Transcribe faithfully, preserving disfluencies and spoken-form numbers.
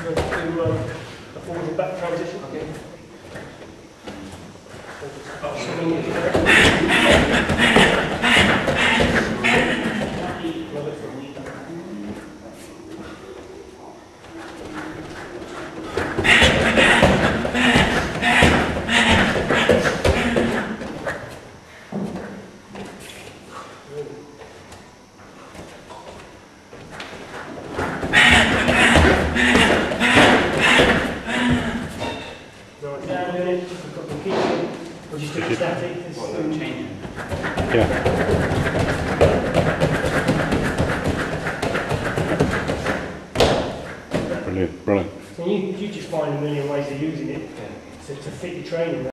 We'll do um, a forward and back transition. Okay. We'll just do it static. This is changing. Yeah. Brilliant, brilliant. So you, you just find a million ways of using it to, to fit your training.